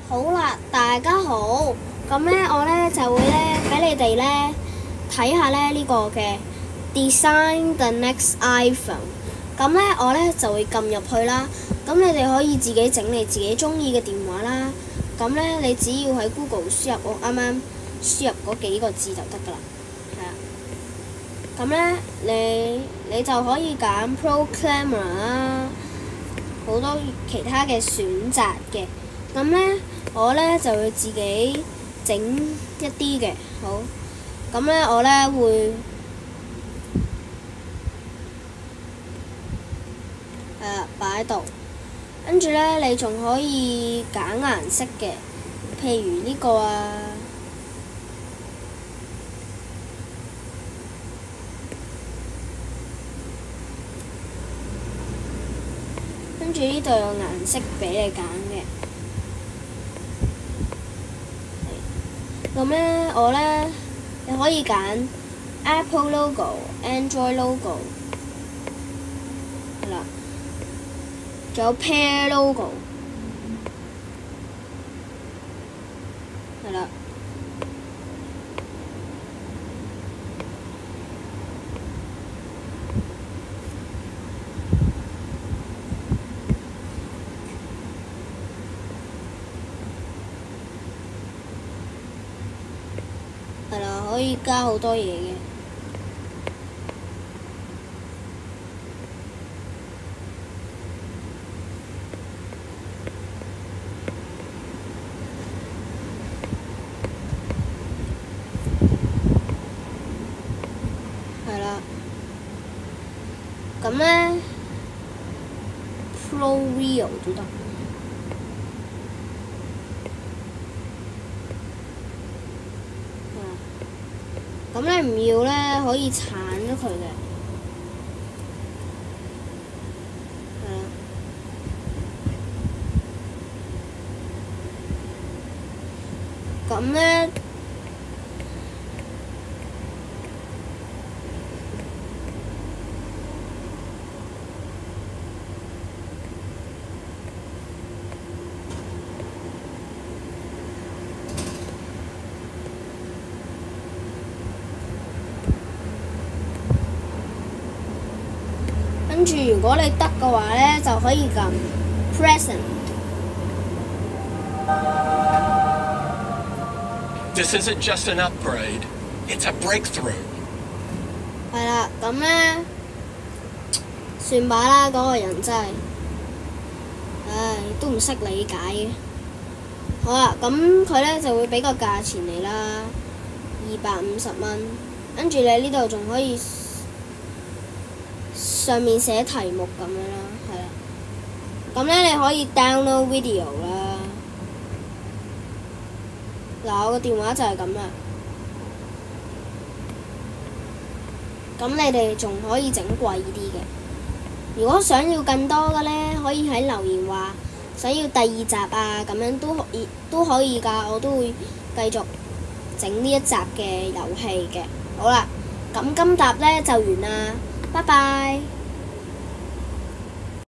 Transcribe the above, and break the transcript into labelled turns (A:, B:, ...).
A: 好啦，大家好，咁咧我咧就會咧俾你哋咧睇下咧呢個嘅 Design the Next iPhone。咁咧我咧就會撳入去啦。咁你哋可以自己整你自己中意嘅電話啦。咁咧你只要喺 Google 輸入我啱啱輸入嗰幾個字就得㗎啦。係啊。咁咧你就可以揀 Pro Camera 啦，好多其他嘅選擇嘅。咁咧我咧就會自己整一啲嘅，好。咁咧我咧會擺喺度，跟住咧你仲可以揀顏色嘅，譬如呢個啊，跟住呢度有顏色俾你揀嘅。咁咧我咧你可以揀 Apple logo、Android logo， 係啦，仲有 Pear logo， 係啦。係啦，可以加好多嘢嘅。係啦，咁咧 Pro Real 都得。咁你唔要咧，可以鏟咗佢嘅。係啦。咁咧，跟住如果你得嘅話咧，就可以撳 Present。
B: This isn't just an upgrade, it's a breakthrough.
A: 係啦，咁咧算把啦，嗰個人真係，唉，都唔識理解嘅。好啦，咁佢咧就會俾個價錢你啦，250蚊，跟住你呢度仲可以上面寫題目咁樣啦，係啦。咁咧你可以 download video 啦。嗱，我個電話就係咁啦。咁你哋仲可以整貴啲嘅。如果想要更多嘅咧，可以喺留言話想要第2集啊，咁樣都可以㗎，我都會繼續整呢一集嘅遊戲嘅。好啦，咁今集咧就完啦，拜拜。